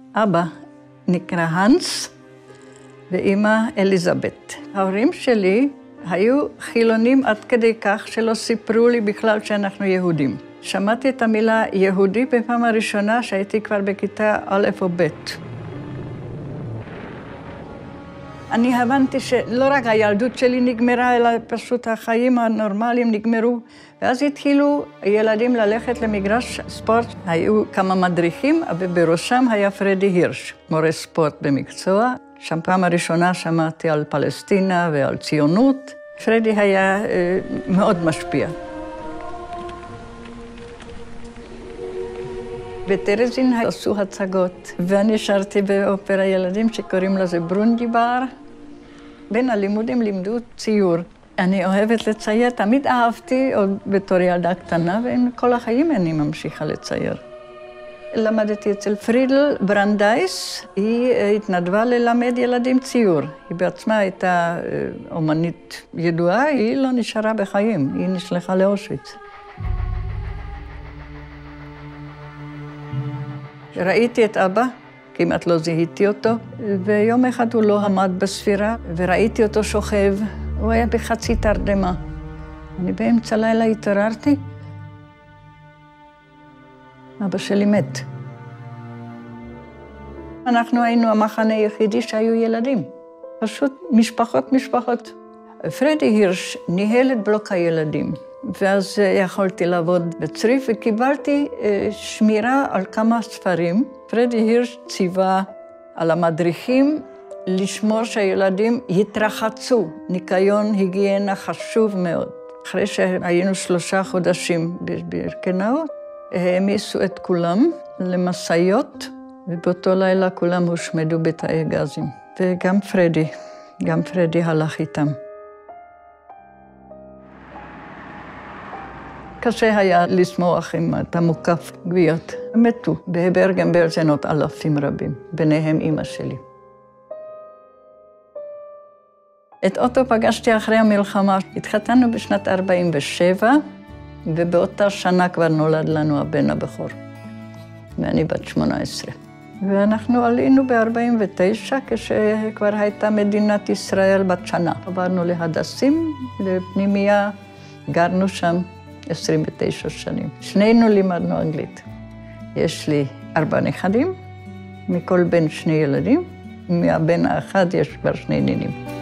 אבא נקרא הנס ואמא אליזבת. ההורים שלי היו חילונים עד כדי כך שלא סיפרו לי בכלל שאנחנו יהודים. שמעתי את המילה יהודי בפעם הראשונה שהייתי כבר בכיתה א' או ב'. אני הבנתי שלא רק הילדות שלי נגמרה, אלא פשוט החיים הנורמליים נגמרו. ואז התחילו ילדים ללכת למגרש ספורט. היו כמה מדריכים, ובראשם היה פרדי הירש, מורה ספורט במקצוע. שם פעם הראשונה שמעתי על פלסטינה ועל ציונות. פרדי היה מאוד משפיע. בטרזין עשו הצגות, ואני שרתי באופרה ילדים שקוראים לזה ברונדיבר. בין הלימודים לימדו ציור. אני אוהבת לצייר, תמיד אהבתי עוד בתור ילדה קטנה, וכל החיים אני ממשיכה לצייר. למדתי אצל פרידל ברנדייס, היא התנדבה ללמד ילדים ציור. היא בעצמה הייתה אומנית ידועה, היא לא נשארה בחיים, היא נשלחה לאושוויץ. ראיתי את אבא, כמעט לא זיהיתי אותו, ויום אחד הוא לא עמד בספירה, וראיתי אותו שוכב, הוא היה בחצי תרדמה. אני באמצע לילה התעוררתי, אבא שלי מת. אנחנו היינו המחנה היחידי שהיו ילדים, פשוט משפחות. פרדי הירש ניהל את בלוק הילדים. ואז יכולתי לעבוד בצריף, וקיבלתי שמירה על כמה ספרים. פרדי הירש ציווה על המדריכים לשמור שהילדים יתרחצו. ניקיון היגיינה חשוב מאוד. אחרי שהיינו 3 חודשים בבירקנאו, העמיסו את כולם למשאיות, ובאותו לילה כולם הושמדו בתאי גזים. וגם פרדי הלך איתם. קשה היה לשמוח עם את המוקף גוויות. מתו בברגן-בלסן עוד אלפים רבים, ביניהם אמא שלי. את אוטו פגשתי אחרי המלחמה. התחתנו בשנת 47, ובאותה שנה כבר נולד לנו הבן הבכור. ואני בת 18. ואנחנו עלינו ב-49, כשכבר הייתה מדינת ישראל בת שנה. עברנו להדסים, לפנימייה, גרנו שם 29 שנים. שנינו לימדנו אנגלית. יש לי 4 נכדים, מכל בן 2 ילדים, מהבן האחד יש כבר 2 נינים.